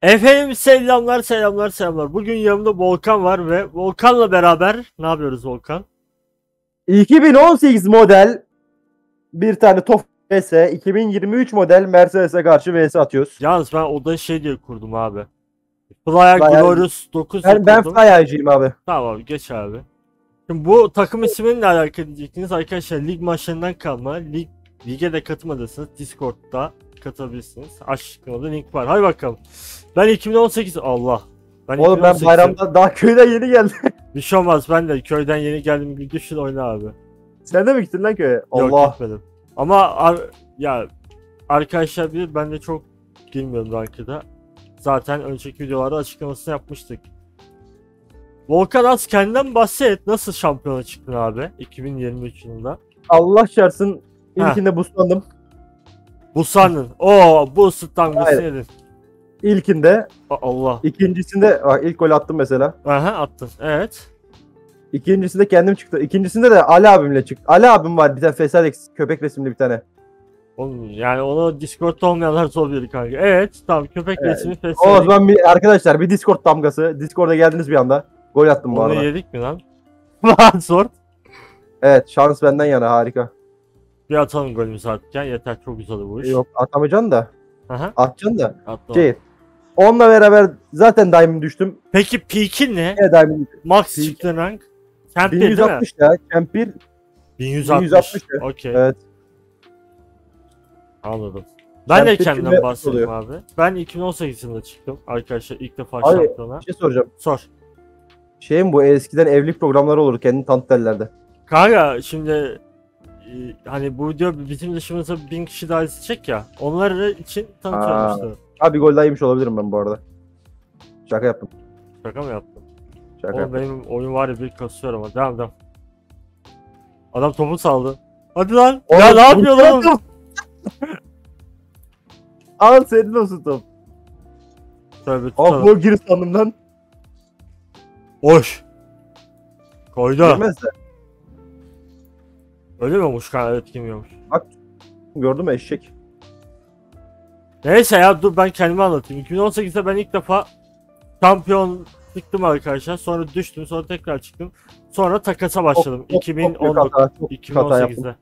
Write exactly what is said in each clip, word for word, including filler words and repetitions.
Efendim selamlar selamlar selamlar. Bugün yanımda Volkan var ve Volkan'la beraber ne yapıyoruz Volkan? iki bin on sekiz model bir tane Tofaş V S, iki bin yirmi üç model Mercedes'e karşı V S atıyoruz. Yalnız ben odayı şey diye kurdum abi. Playa Fly- Glorious dokuz Ben, ben kurdum. Fly'cıyım abi. Tamam abi geç abi. Şimdi bu takım isminle alakalı diyecektiniz arkadaşlar, lig maçlarından kalma. Lig, lige de katılmadıysanız Discord'da katılabilirsiniz. Aşağıda link var. Hadi bakalım. Ben iki bin on sekiz Allah. Ben Oğlum ben iki bin on sekiz bayramda daha köyden yeni geldim. Bir şey olmaz, ben de köyden yeni geldim gibi düşün, oyna abi. Sen de mi gittin lan köye? Yok, Allah. gitmedim. Ama ar ya arkadaşlar bilir, ben de çok girmiyorum rankıda. Zaten önceki videolarda açıklamasını yapmıştık. Volkan, az kendinden bahset. Nasıl şampiyona çıktın abi iki bin yirmi üç yılında? Allah şarsın ilkinde buslandım. Busan'ın. Oo, bu ısıt damgası Hayır. yedin. İlkinde, A- Allah. ikincisinde bak ilk gol attım mesela. Aha, attın. Evet. İkincisinde kendim çıktı. İkincisinde de Ali abimle çıktı. Ali abim var bir tane Fesadex köpek resimli bir tane. Oğlum, yani onu Discord'da olmayanlar zor bir kanka. Evet, tamam, köpek Evet. resmi O festivali. zaman bir arkadaşlar bir Discord damgası. Discord'a geldiniz bir anda. Gol attım bu Onu arada. yedik mi lan? Lan zor. Evet, şans benden yana, harika. Bir atalım golümüzü artık ya. Yeter, çok güzel bu iş. Yok atamayacaksın da. Aha. Atacaksın da. Atla. Şey. Onunla beraber zaten diamond düştüm. Peki peak'in ne? Ne diamond? Max Peak. çıktı rank. Champ bir değil mi? bin yüz altmış ya. Champ bir. bin yüz altmış. bin yüz altmış ya. Okey. Evet. Anladım. Ben de Champ bir kendimden kimde bahsedeyim oluyor? abi. Ben iki bin on sekiz yılında çıktım arkadaşlar, ilk defa Abi, şampiyona. Bir şey soracağım. Sor. Şey mi bu, eskiden evlilik programları olur kendini tanıt derlerdi. Kanka şimdi e, hani bu video bizim dışımıza bin kişi daha izleyecek ya. Onlar için tanıtıyorum Aa. işte. Abi gol daha yemiş olabilirim ben bu arada. Şaka yaptım. Şaka mı yaptım? Şaka Oğlum yaptım. benim oyun var ya, bir kasıyor ama. Devam devam. Adam topu saldı. Hadi lan. Oğlum, ya ne yapıyor lan? uçaktım. Al senin olsun top. Tövbe tutalım. Afro gir sandım lan. Hoş. Koydu. Girmez de. Öyle mi olmuş kanka? Evet, girmiyormuş. Gördün mü eşek? Neyse ya, dur ben kendimi anlatayım. iki bin on sekizde ben ilk defa şampiyon çıktım arkadaşlar. Sonra düştüm, sonra tekrar çıktım. Sonra takasa başladım. Çok- çok- iki bin on çok büyük dokuz, hata, çok büyük hata yaptım. iki bin on sekizde.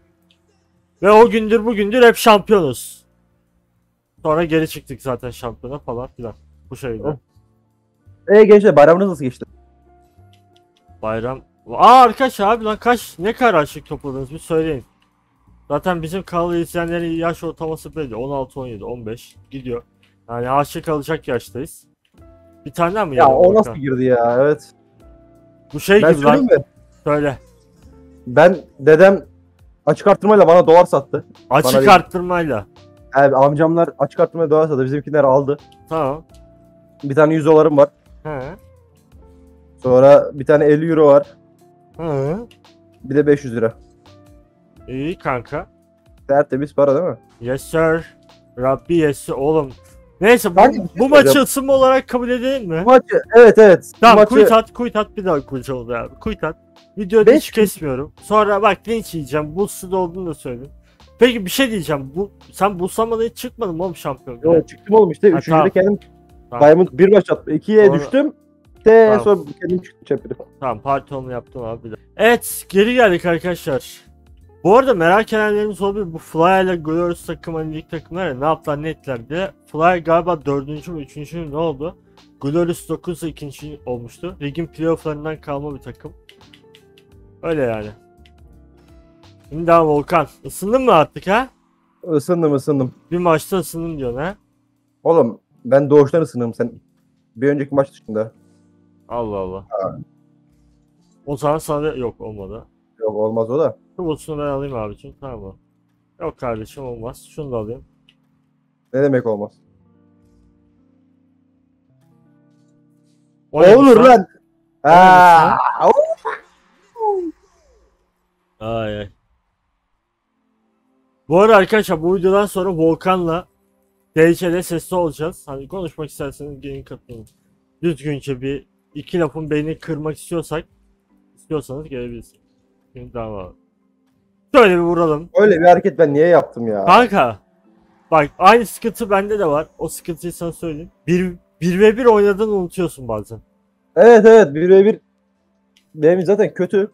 Ve o gündür bugündür hep şampiyonuz. Sonra geri çıktık zaten şampiyona falan filan. Bu şekilde. Eee gençler, bayramınız nasıl geçti? Bayram. Aa arkadaş abi lan, kaç ne kadar açlık topladınız bir söyleyin. Zaten bizim kanalı izleyenlerin yaş ortalaması belli. on altı, on yedi, on beş gidiyor. Yani aşık kalacak yaştayız. Bir tane mi Ya yedim o Volkan? nasıl girdi ya, evet. Bu şey Ben gibi lan. söyleyeyim mi? Söyle. Ben dedem açık arttırmayla bana dolar sattı. Açık Bana bir- arttırmayla. Yani amcamlar açık arttırmayla dolar sattı. Bizimkiler aldı. Tamam. Bir tane yüz dolarım var. He. Sonra bir tane elli euro var. He. Bir de beş yüz lira. İyi kanka. Tertemiz para değil mi? Yes sir. Rabbi yes sir. Oğlum. Neyse bu, Kanka, bir şey bu maçı soracağım. ısınma olarak kabul edelim mi? Bu maçı, evet evet. Bu Tamam, maçı, kuyut at, kuyut at, bir daha kuyut oldu abi. Kuyut at. Videoda Beş- hiç kesmiyorum. Sonra bak linç yiyeceğim. Bulls'da olduğunu da söyledim. Peki bir şey diyeceğim. Bu sen Bulls'lamadan hiç çıkmadın mı oğlum şampiyon? Yo, çıktım oğlum işte. Ha, Üçüncüde tamam. kendim Tamam. Diamond bir maç attım. İkiye Sonra- düştüm. De Tamam. sonra kendim çıktım champion'ı. Tamam, parti yaptım abi bir de. Evet, geri geldik arkadaşlar. Bu arada merak edenlerimiz olabilir. Bu Fly ile Glorious takım, hani lig takımlar ya, ne yaptılar ne ettiler diye. Fly galiba dördüncü mü üçüncü mü ne oldu? Glorious dokuz ikinci olmuştu. Ligin playofflarından kalma bir takım. Öyle yani. Şimdi daha Volkan. Isındın mı artık ha? Isındım ısındım. Bir maçta ısındım diyorsun ha? Oğlum ben doğuştan ısındım, sen bir önceki maç dışında. Allah Allah. O zaman sana yok, olmadı. Yok olmaz o da. Şu botsunu ben alayım abicim, tamam mı? Yok kardeşim, olmaz. Şunu da alayım. Ne demek olmaz? O neymiş Olur lan. Aa, Ay ay. Bu arada arkadaşlar, bu videodan sonra Volkan'la D C L'de sesli olacağız. Hani konuşmak isterseniz gelin katılın. Düzgünce bir iki lafın beynini kırmak istiyorsak istiyorsanız gelebilirsiniz. Şimdi tamam abi. Şöyle bir vuralım. öyle bir hareket ben niye yaptım ya? Kanka. bak aynı sıkıntı bende de var. O sıkıntıyı sana söyleyeyim. Bir, bir ve bir oynadığını unutuyorsun bazen. Evet evet bir ve bir benim zaten kötü.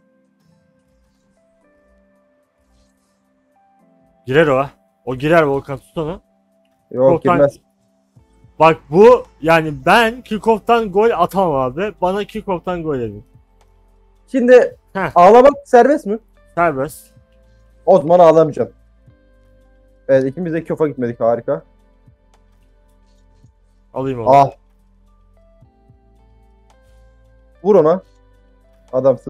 Girer o. O girer Volkan, tut onu. Yok Volkan- girmez. Bak bu yani ben kickoff'tan gol atamam abi. Bana kickoff'tan gol edin. Şimdi Heh. ağlamak serbest mi? Serbest. O zaman ağlamayacağım. Evet ikimiz de kickoff'a gitmedik harika. Alayım onu. Ah. Vur ona. Adamsın.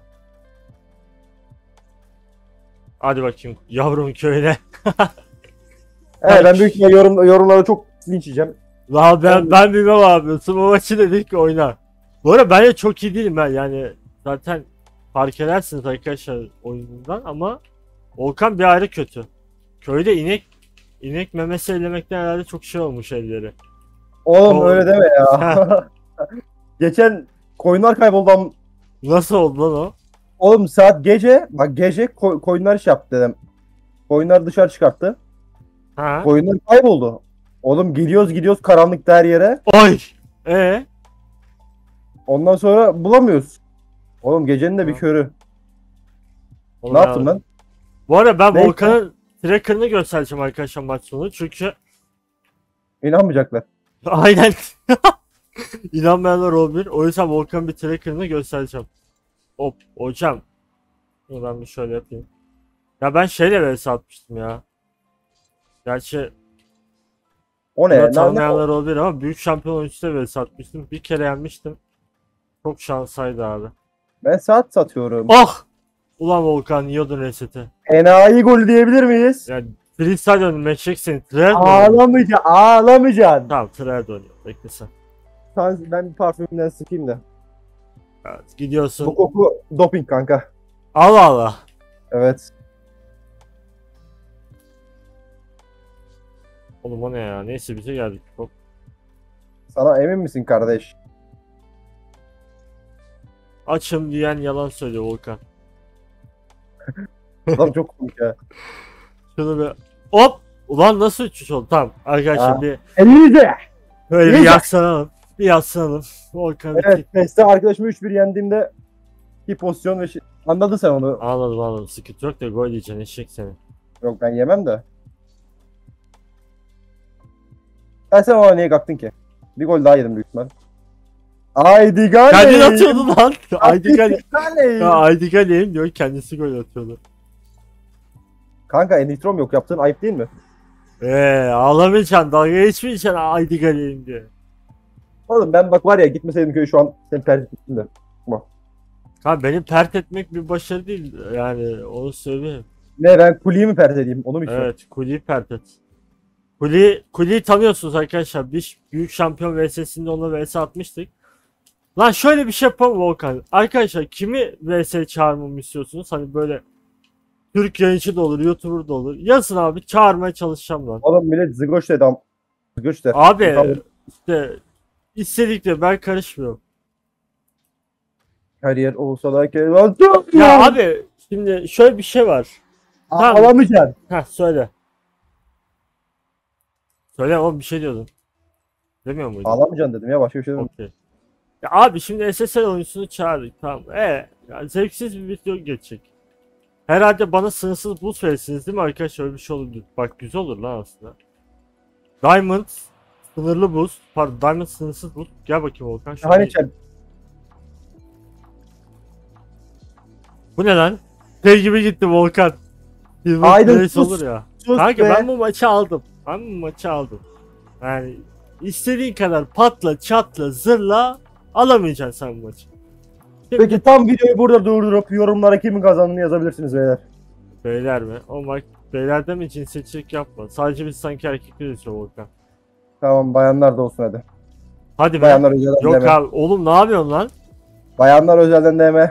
Hadi bakayım yavrum köyüne. Evet ben büyük ihtimalle yorum, yorumlara çok linç yiyeceğim. La ben ben bilmem abi. Bu maçı dedik ki oyna. Bu arada ben de çok iyi değilim ben yani zaten fark edersiniz arkadaşlar oyunundan ama Volkan bir ayrı kötü. Köyde inek inek memesi ellemekten herhalde çok şey olmuş elleri. Oğlum Doğru. öyle deme ya. Geçen koyunlar kayboldu. am- Nasıl oldu lan o? Oğlum saat gece bak gece koy, koyunlar iş yaptı dedim. Koyunlar dışarı çıkarttı. Ha? Koyunlar kayboldu. Oğlum gidiyoruz gidiyoruz karanlıkta her yere. Oy. E Ondan sonra bulamıyoruz. Oğlum gecenin de bir Ha. körü. Oğlum Ne ya. yaptın lan? Bu arada ben Neyse. Volkan'ın tracker'ını göstereceğim arkadaşlar maç sonu çünkü İnanmayacaklar. aynen inanmayanlar olabilir. O yüzden Volkan'ın bir tracker'ını göstereceğim. Hop hocam. Bunu ben bir şöyle yapayım. Ya ben şeyle vs atmıştım ya. Gerçi O ne? bunu Ne, ne? tanımayanlar olabilir ama büyük şampiyon oyuncusuyla vs atmıştım. Bir kere yenmiştim. Çok şansaydı abi. Ben saat satıyorum. Ah! Ulan Volkan yiyordun reseti. Enayi golü diyebilir miyiz? Yani freestyle dönüm eşek seni. Trer mi? Ağlamayacaksın. Ağlamayacaksın. Tamam trer dönüyor. Bekle sen. Sen- Ben bir parfümümden sıkayım da. Evet, gidiyorsun. Bu koku doping kanka. Allah Allah. Evet. Oğlum o ne ya? Neyse bize geldik. Hop. Sana emin misin kardeş? Açım diyen yalan söylüyor Volkan. Adam çok komik ya. Şunu bir hop. Ulan nasıl üç üç oldu? Tamam arkadaşlar Ha. bir Elinize. böyle bir İyice. yakslanalım. Bir yakslanalım. Volkan bir Evet. Teste arkadaşımı üç bir yendiğimde bir pozisyon ve şey... Anladın sen onu. Anladım anladım. Sıkıntı yok da gol yiyeceksin eşek seni. Yok ben yemem de. Ben sen ona niye kalktın ki? Bir gol daha yedim büyük ihtimal. Haydi gol. Kendin atıyordu lan. Aydi Gale. Gol. Ya Aydi Gale'yim diyor kendisi gol atıyordu. Kanka Enitrom yok yaptığın ayıp değil mi? Eee ağlamayacaksın dalga geçmeyeceksin Aydi Gale'yim diye. Oğlum ben bak var ya gitmeseydim köy şu an seni pert ettim de. Kanka benim pert etmek bir başarı değil yani onu söyleyeyim. Ne ben kuliyi mi pert edeyim onu mu istiyorsun? Evet Kuli'yi pert et. Kuli, Kuli'yi tanıyorsunuz arkadaşlar. Biz büyük şampiyon V S'sinde ona V S atmıştık. Lan şöyle bir şey yapalım Volkan. Arkadaşlar kimi V S çağırmamı istiyorsunuz? Hani böyle Türk yayıncı da olur, YouTuber da olur. Yazın abi çağırmaya çalışacağım lan. Oğlum millet zıgoş dedi am. Zıgoş der. Abi Tamam. işte istedikleri ben karışmıyorum. Her yer olsa da ki lan çok Ya ya. abi şimdi şöyle bir şey var. tamam. Alamayacaksın. Heh söyle. Söyle oğlum bir şey diyordun. Demiyor muydun? Ağlamayacaksın dedim ya başka bir şey demedim. Okey. Ya abi şimdi S S L oyuncusunu çağırdık tamam. E yani zevksiz bir video geçecek. Herhalde bana sınırsız boost verirsiniz değil mi arkadaşlar? Öyle bir şey olabilir. Bak güzel olur lan aslında. Diamond sınırlı boost. Pardon Diamond sınırsız boost. Gel bakayım Volkan. şöyle Hani bir- çel. Bu ne lan? Şey gibi gitti Volkan. Silver Aydın, Place sus. olur ya. Sus Kanka be. ben bu maçı aldım. Ben bu maçı aldım. Yani istediğin kadar patla, çatla, zırla alamayacaksın sen bu maçı. Şimdi Peki tam videoyu burada durdurup yorumlara kimin kazandığını yazabilirsiniz beyler. beyler mi? O bak beylerde mi cinsiyetçilik yapma. Sadece biz sanki erkekler için Volkan. Tamam bayanlar da olsun hadi. Hadi be. Bayanlar özelden Yok deme. abi oğlum ne yapıyorsun lan? Bayanlar özelden deme.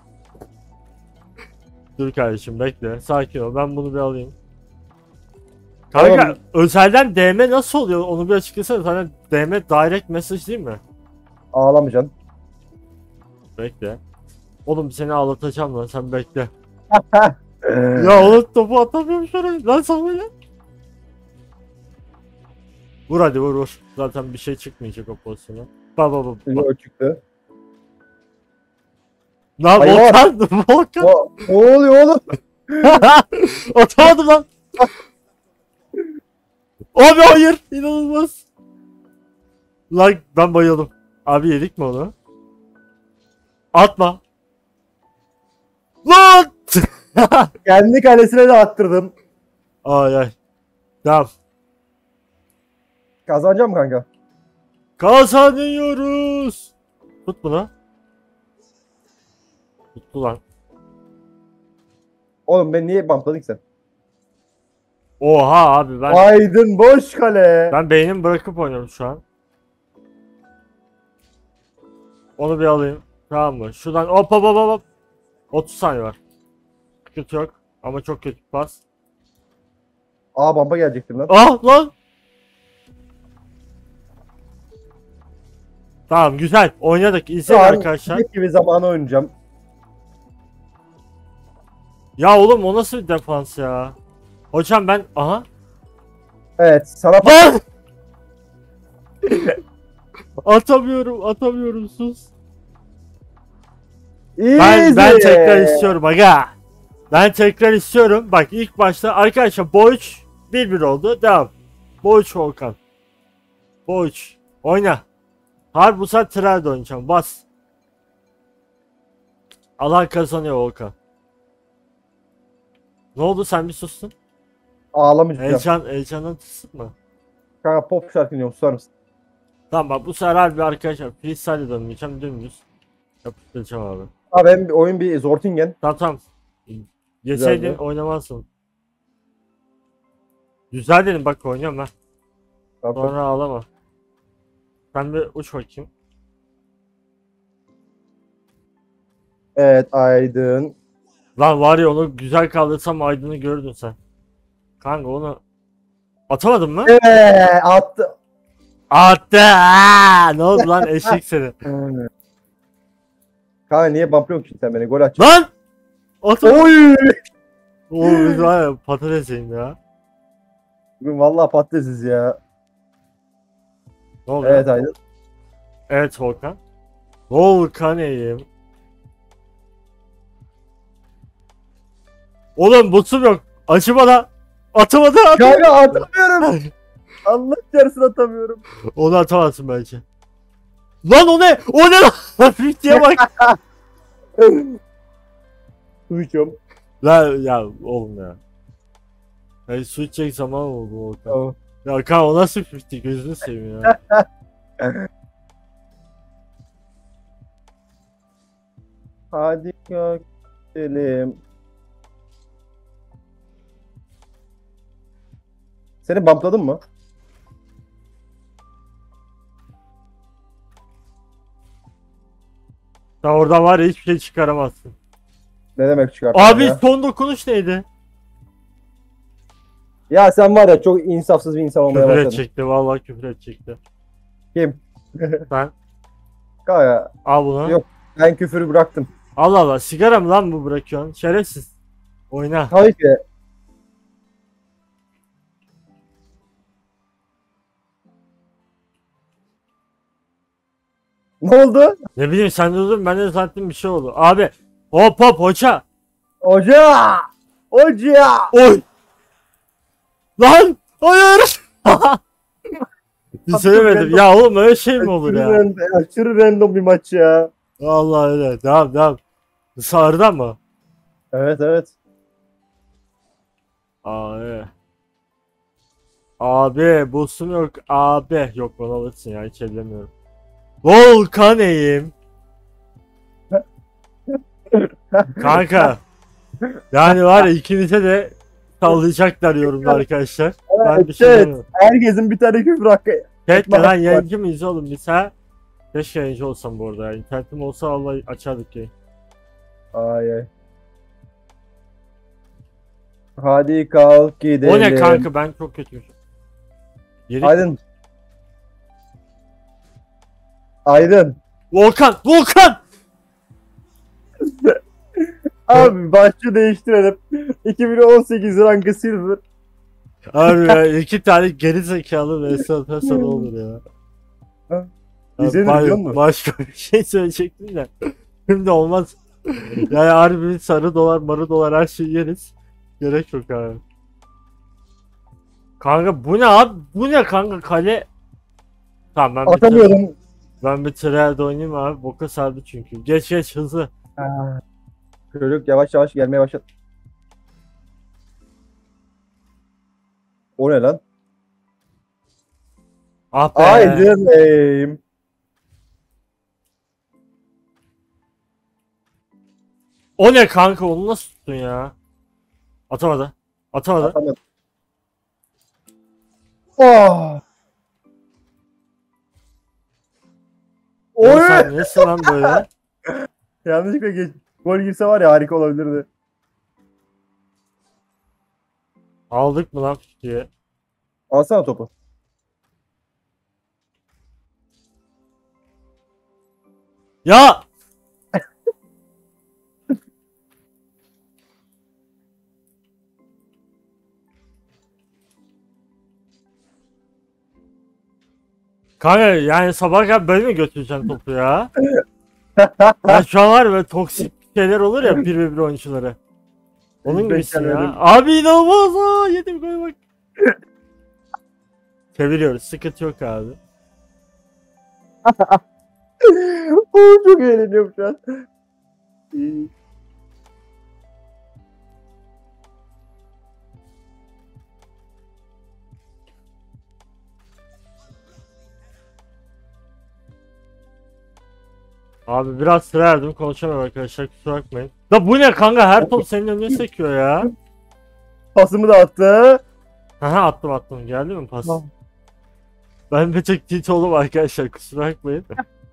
Dur kardeşim bekle. Sakin ol. Ben bunu bir alayım. Kanka Tamam. özelden D M nasıl oluyor? Onu bir açıklasana. Sana D M direct message değil mi? Ağlamayacaksın. Bekle. Oğlum seni ağlatacağım lan sen bekle. Ya oğlum topu atamıyorum şöyle. Lan sana ya. Vur hadi vur vur. Zaten bir şey çıkmayacak o pozisyona. Baba baba. Şimdi o çıktı. Lan Hayır. Volkan. Volkan. O, ne oluyor oğlum? Atamadım lan. Abi hayır. İnanılmaz. Lan ben bayıldım. Abi yedik mi onu? Atma. Lan. Kendi kalesine de attırdım. Ay ay. Tamam. Kazanacağım mı kanka? Kazanıyoruz. Tut bunu. Tuttu lan. Oğlum ben niye bumpladın ki sen? Oha abi ben Aydın boş kale. ben beynimi bırakıp oynuyorum şu an. Onu bir alayım. Tamam mı? Şuradan hop hop hop hop. otuz saniye var. Sıkıntı yok. Ama çok kötü bir pas. Aa bamba gelecektim lan. Ah lan. Tamam güzel. Oynadık. İzleyin Şu an arkadaşlar. ilk gibi zamanı oynayacağım. Ya oğlum o nasıl bir defans ya? Hocam ben aha. Evet sana Lan! Atamıyorum, atamıyorum sus. Ben ben tekrar istiyorum aga. Ben tekrar istiyorum. Bak ilk başta arkadaşlar Boğuç bir bir oldu. Devam. Boğuç Volkan. Boğuç. Oyna. Harbi bu sefer Trel'de oynayacağım. Bas. Allah kazanıyor Volkan. Ne oldu sen bir sustun? Ağlamayacağım. Heyecan, heyecandan tırsıtma. Kanka pop şarkı dinliyorum, susar mısın? Tamam bak bu sefer harbi arkadaşlar freestyle dönmeyeceğim dümdüz. Yapıştıracağım abi. Abi benim bir oyun bir Zortingen. Tamam tamam. Yeseydin Güzeldi. oynamazsın. Güzel dedim bak oynuyorum ben. Tamam. Sonra ağlama. Sen bir uç bakayım. Evet Aydın. Lan var ya onu güzel kaldırsam Aydın'ı gördün sen. Kanka onu atamadın mı? Eee attı. Attı. Aa, ne oldu lan eşek seni. Kanka niye bumplıyorsun ki sen beni? Gol aç. Lan! Atamadım. Oy! Oğlum biz var ya patatesiyim ya. Bugün vallahi patatesiz ya. Ne oldu? Evet Aydın. Evet Volkan. Volkan'eyim. Oğlum botum yok. Açı bana. Atamadı at. Kanka atamıyorum. Allah yarısını atamıyorum. Onu atamazsın belki. Lan o ne? O ne lan? Fifty'ye bak. Su içiyorum. Lan ya oğlum ya. Ya su içecek zaman oldu Volkan. Tamam. Ya kan o nasıl fifty gözünü seveyim ya. Hadi gidelim. Seni bumpladın mı? Sen oradan var ya hiçbir şey çıkaramazsın. Ne demek çıkarttın Abi ya? son dokunuş neydi? Ya sen var ya çok insafsız bir insan olmaya Küfür başladın. edecekti vallahi küfür edecekti. Kim? Ben Kanka al bunu. Yok. ben küfürü bıraktım. Allah Allah sigara mı lan bu bırakıyorsun? Şerefsiz. Oyna. Tabii ki. Ne oldu? Ne bileyim sen durdun ben de zannettim bir şey oldu. Abi hop hop hoca. Hoca! Hoca! Oy. Lan hayır. Bir söylemedim. Ya oğlum öyle şey mi olur Aşırı, ya? random, aşırı random bir maç ya. Vallahi öyle. Devam devam. Sağırdan mı? Evet evet. Abi. Abi boostum yok. Abi. Yok bana alırsın ya hiç ellemiyorum. Volkaneyim. Kanka. Yani var ya ikinize de sallayacaklar yorumda arkadaşlar. Ben Evet, bir şey evet. demiyorum. Herkesin bir tane küfür hakkı. Tek Bak- lan bak. yayıncı mıyız oğlum biz ha? Keşke yayıncı olsam bu arada ya. İnternetim olsa vallahi açardık ya. Ay ay. Hadi kalk gidelim. O ne kanka ben çok kötüyüm. Yeri... Aydın. Aydın. Volkan! Volkan! Abi başlığı değiştirelim. iki bin on sekiz rankı silver. Abi ya iki tane geri zekalı vs atarsa ne olur ya. Ha, Abi, izlenir bay- biliyor musun? Başka bir şey söyleyecektim de. Şimdi olmaz. Yani harbi sarı dolar marı dolar her şeyi yeriz. Gerek yok abi. Kanka bu ne abi? Bu ne kanka kale? Tamam ben bir, tra- Atamıyorum. ben bir trial oynayayım abi. Boka sardı çünkü. Geç geç hızlı. Ha. Çocuk yavaş yavaş gelmeye başladı. O ne lan? Ah be. Aydınlayım. O ne kanka onu nasıl tuttun ya? Atamadı. Atamadı. Atamadım. Oh. Oğlum Oy! sen nesin lan böyle? Yanlışlıkla geç. Gol girse var ya harika olabilirdi. Aldık mı lan diye. Alsana topu. Ya! Kanka yani sabah kadar böyle mi götüreceksin topu ya? Ya şu an var böyle toksik şeyler olur ya bir ve bir oyuncuları. Onun Hiç gibisin ya. beklemedim. Abi inanılmaz ha. Yedim gol bak. Çeviriyoruz. Sıkıntı yok abi. Oo, çok eğleniyorum şu an. İyi. Abi biraz sıra verdim konuşamıyorum arkadaşlar kusura bakmayın. Da bu ne kanka her top senin önüne sekiyor ya. Pasımı da attı. Haha attım attım geldi mi pas? Tamam. Ben bir tek tilt oldum arkadaşlar kusura bakmayın.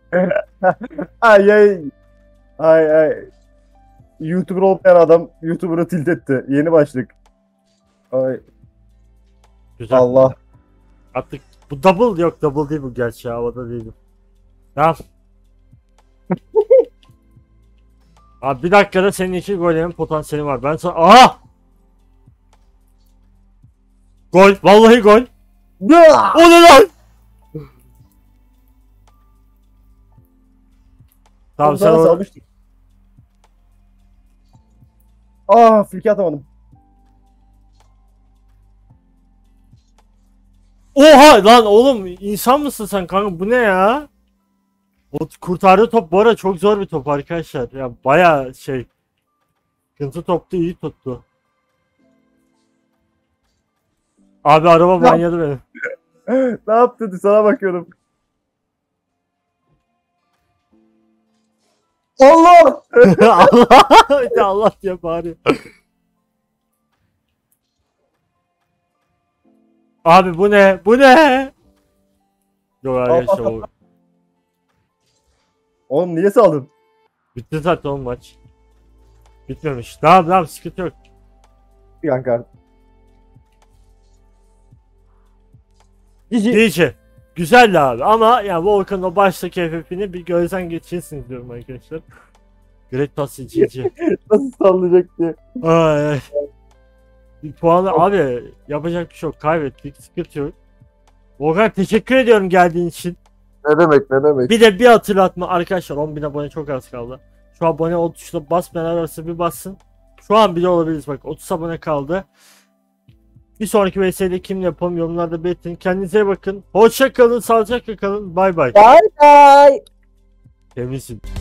Ay ay. Ay ay. YouTuber olmayan adam YouTuber'ı tilt etti. Yeni başlık. Ay Güzel. Allah. Attık. Bu double yok double değil bu gerçi havada değilim. Tamam. Abi bir dakikada senin iki gol yeme potansiyelin var. Ben sana... Aha! Gol. Vallahi gol. O ne lan? Tamam sen Sana o... salmıştım. Aa friki atamadım. Oha lan oğlum insan mısın sen kanka bu ne ya? O kurtardığı top bu arada çok zor bir top arkadaşlar. Ya baya şey. Sıkıntı toptu iyi tuttu. Abi araba manyadı beni. Ne yaptı? Sana bakıyordum. Allah! Allah! Bir de Allah diye bağırıyor. Abi bu ne? Bu ne? Yok arkadaşlar o. Oğlum niye saldın? Bitti zaten o maç. Bitmemiş. Tamam tamam sıkıntı yok. Kanka. Cici. Diyece. Güzeldi abi ama ya Volkan'ın o baştaki F F'ini bir gözden geçirsiniz diyorum arkadaşlar. Great Pass Cici. Nasıl sallayacak diye. Ay ay. Bir puanı abi yapacak bir şey yok. Kaybettik. Sıkıntı yok. Volkan teşekkür ediyorum geldiğin için. Ne demek ne demek. Bir de bir hatırlatma arkadaşlar on bin abone çok az kaldı. Şu abone ol tuşuna basmayan ararsa bir bassın. Şu an bile olabiliriz bak otuz abone kaldı. Bir sonraki V S'de kim yapalım yorumlarda belirtin. Kendinize iyi bakın. Hoşça kalın, sağlıcakla kalın. Bay bay. Bye bye. Temizsin.